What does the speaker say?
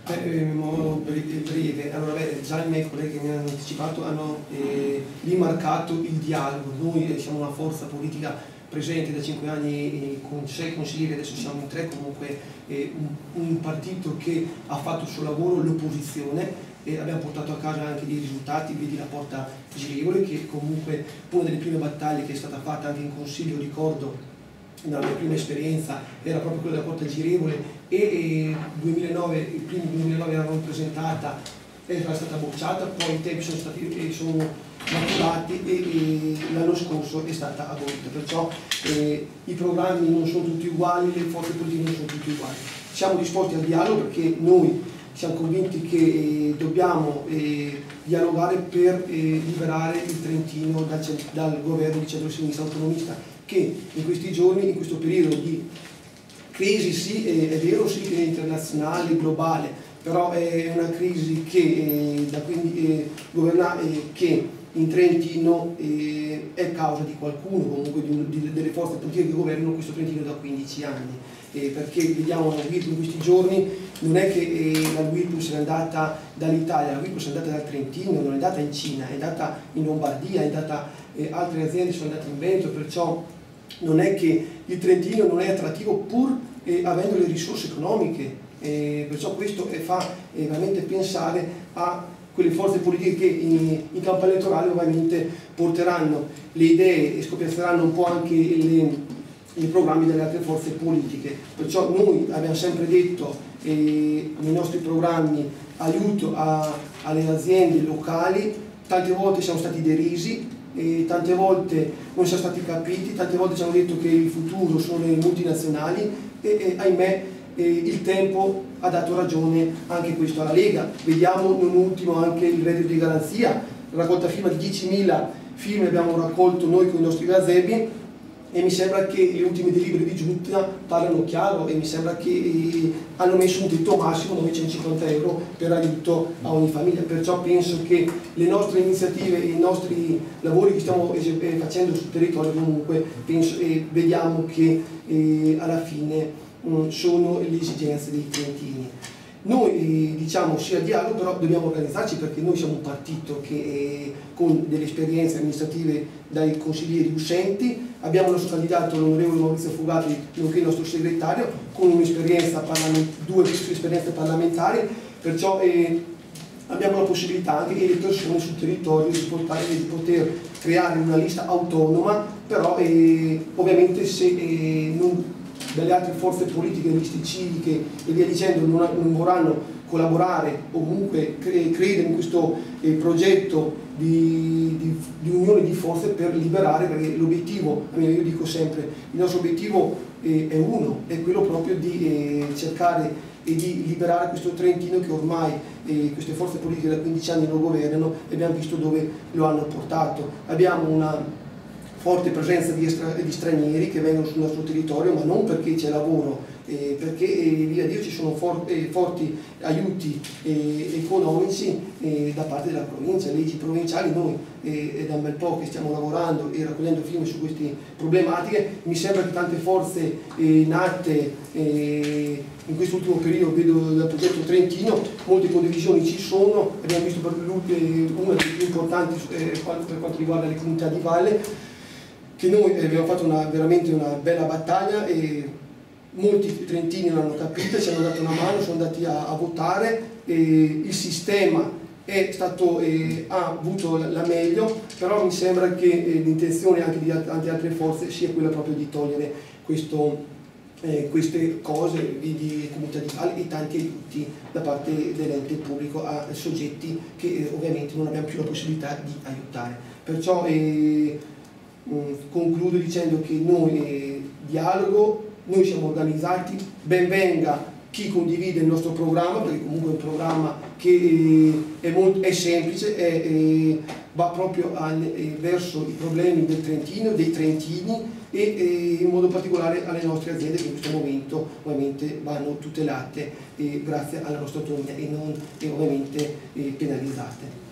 In modo breve, allora, già i miei colleghi che mi hanno anticipato hanno rimarcato il dialogo. Noi siamo una forza politica presente da 5 anni con 6 consiglieri, adesso siamo in 3, comunque un partito che ha fatto il suo lavoro, l'opposizione, e abbiamo portato a casa anche dei risultati. Vedi la porta girevole, che comunque una delle prime battaglie che è stata fatta anche in consiglio, ricordo nella mia prima esperienza, era proprio quella della porta girevole, e il primo 2009 l'avevamo presentata, era stata bocciata, poi i tempi sono maturati e l'anno scorso è stata abolita. Perciò i programmi non sono tutti uguali, le forze politiche non sono tutte uguali. Siamo disposti al dialogo perché noi siamo convinti che dobbiamo dialogare per liberare il Trentino dal governo di centro-sinistra autonomista, che in questi giorni, in questo periodo di crisi, sì, è vero, sì, che è internazionale, globale, però è una crisi che che in Trentino è causa di qualcuno, comunque delle forze politiche che governano questo Trentino da 15 anni. Perché vediamo la Whirlpool in questi giorni, non è che la Whirlpool se n'è andata dall'Italia, la Whirlpool se n'è andata dal Trentino, non è andata in Cina, è andata in Lombardia, è andata, altre aziende sono andate in Veneto, perciò non è che il Trentino non è attrattivo pur avendo le risorse economiche, perciò questo fa veramente pensare a quelle forze politiche che in campo elettorale ovviamente porteranno le idee e scopiazzeranno un po' anche i programmi delle altre forze politiche. Perciò noi abbiamo sempre detto nei nostri programmi aiuto alle aziende locali, tante volte siamo stati derisi, tante volte non siamo stati capiti, tante volte ci hanno detto che il futuro sono le multinazionali e ahimè il tempo ha dato ragione anche questo alla Lega. Vediamo non ultimo anche il reddito di garanzia, la raccolta firma di 10.000 firme abbiamo raccolto noi con i nostri gazebi, e mi sembra che le ultime delibere di giunta parlano chiaro e mi sembra che hanno messo un tetto massimo 950 euro per aiuto a ogni famiglia. Perciò penso che le nostre iniziative e i nostri lavori che stiamo facendo sul territorio comunque vediamo che alla fine sono le esigenze dei trentini. Noi diciamo sia dialogo, però dobbiamo organizzarci perché noi siamo un partito che con delle esperienze amministrative dai consiglieri uscenti, abbiamo il nostro candidato l'onorevole Maurizio Fugati, nonché il nostro segretario, con un'esperienza due esperienze parlamentari, perciò abbiamo la possibilità anche le persone sul territorio di poter creare una lista autonoma, però ovviamente se dalle altre forze politiche, liste civiche e via dicendo non vorranno collaborare o comunque credere in questo progetto di unione di forze per liberare, perché l'obiettivo, io dico sempre, il nostro obiettivo è uno, è quello proprio di cercare e di liberare questo Trentino che ormai queste forze politiche da 15 anni lo governano e abbiamo visto dove lo hanno portato. Abbiamo una forte presenza di stranieri che vengono sul nostro territorio, ma non perché c'è lavoro, perché via Dio ci sono forti aiuti economici da parte della provincia, leggi provinciali. Noi è da un bel po' che stiamo lavorando e raccogliendo firme su queste problematiche. Mi sembra che tante forze nate in quest'ultimo periodo, vedo dal progetto Trentino, molte condivisioni ci sono. Abbiamo visto per una delle più importanti per quanto riguarda le comunità di valle, che noi abbiamo fatto veramente una bella battaglia e molti trentini l'hanno capita, ci hanno dato una mano, sono andati a votare, il sistema ha avuto la meglio, però mi sembra che l'intenzione anche di tante altre forze sia quella proprio di togliere queste cose di comunità di valle e tanti aiuti da parte dell'ente pubblico a soggetti che ovviamente non abbiamo più la possibilità di aiutare. Perciò concludo dicendo che noi dialogo, noi siamo organizzati, ben venga chi condivide il nostro programma, perché comunque è un programma che è semplice, va proprio verso i problemi del Trentino, dei trentini e in modo particolare alle nostre aziende che in questo momento ovviamente vanno tutelate grazie alla nostra autonomia e non ovviamente penalizzate.